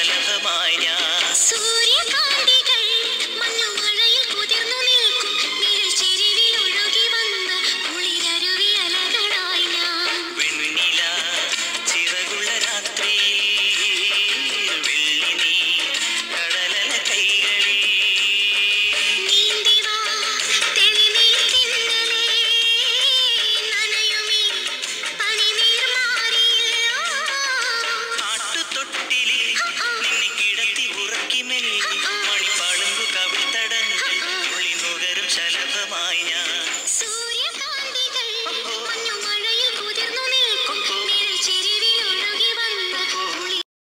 ശലഭമായി ഞാൻ. സൂര്യകാന്തികൾ മഞ്ഞുമഴയിൽ കുതിർന്നു നിൽക്കും നിഴൽചെരിവിൽ ഒഴുകി വന്ന കുളിരരുവി അലകളായി ഞാൻ. വെണ്ണില ചിറകുള്ള രാത്രിയിൽ വെള്ളി നീ കടലല കൈകളിൽ. നീന്തിവാ തെളിനീർ തിന്നലേ നനയുമീ പനിനീർ മാറിയിൽ. ആട്ടുതൊട്ടിലിൽ നിന്നെ കിടത്തി ഉറക്കി മെല്ലെ മണിപ്പാളുങ്കു കവിൾത്തടങ്ങൾ ഉള്ളി നുകരും ശലഭമായി ഞാൻ. സൂര്യകാന്തികൾ മഞ്ഞുമഴയിൽ കുതിർന്നു നിൽക്കും നിഴൽചെരിവിൽ ഒഴുകി വന്ന കുളി.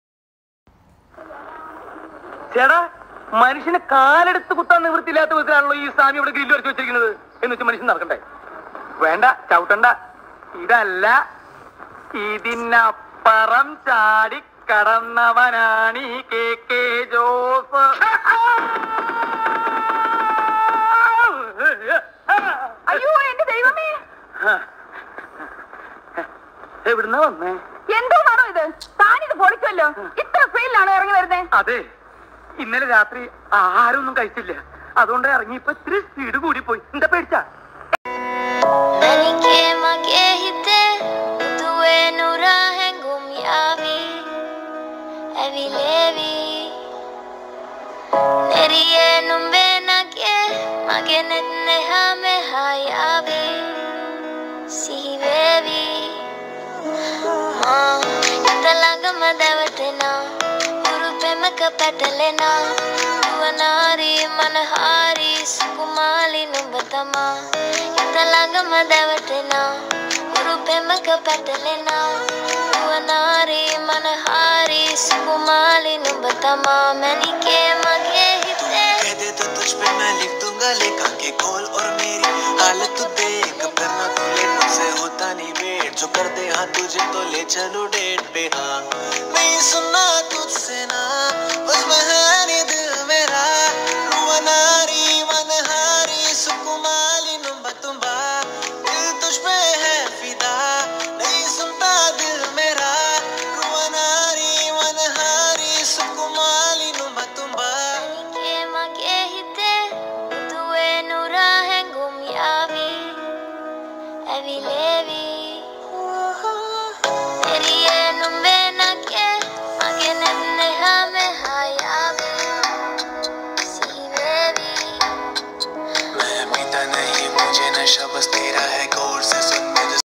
ചേടാ, മനുഷ്യന് കാലെടുത്ത് കുത്താൻ നിവൃത്തിയില്ലാത്ത വിധത്തിലാണല്ലോ ഈ സ്വാമി ഇവിടെ ഗ്രില്ല് വരച്ച് വെച്ചിരിക്കുന്നത്. എന്ന് വെച്ചാൽ മനുഷ്യൻ നടക്കണ്ടേ? വേണ്ട, ചവിട്ടണ്ട. ഇതല്ല, ഇതിനപ്പുറം ചാടി കടന്നവനാണ് ഈ KK ജോസ്. അയ്യോ എന്റെ ദൈവമേ, എവിടുന്നാ വന്നേ? എന്തോന്നാണോ ഇത്? താനിത് പൊളിക്കുമല്ലോ. ഇത്ര സ്പീഡിലാണോ ഇറങ്ങി വരുന്നേ? അതെ, ഇന്നലെ രാത്രി ആഹാരമൊന്നും കഴിച്ചില്ല. അതുകൊണ്ട് ഇറങ്ങിയപ്പോ ഇത്തിരി സ്പീഡ് കൂടി പോയി. എന്താ പേടിച്ചാ? Patalena, Duanari, Manahari, Sukumali, Nubatama, Yatalaga Madavatena, Urupemaka Patalena, Duanari, Manahari, Sukumali, Nubatama, many came again. कह दे तो तुझ पे मैं लिख दूंगा लेखा के कॉल और मेरी हालत तू देख करना तू लेट मुझसे होता नहीं वेट जो कर दे हाँ तुझे तो ले चलो डेट पे हाँ नहीं सुनना तुझसे ना बस बहाने दिल मेरा रुवनारी मनहारी सुकुमाली नुम्बा तुम्बा दिल तुझ पे है फिदा नहीं सुनता दिल मेरा रुवनारी मनहारी सुकुमाली नुम्बा तुम्बा मैं पीता नहीं मुझे नशा बस तेरा है गौर से सुन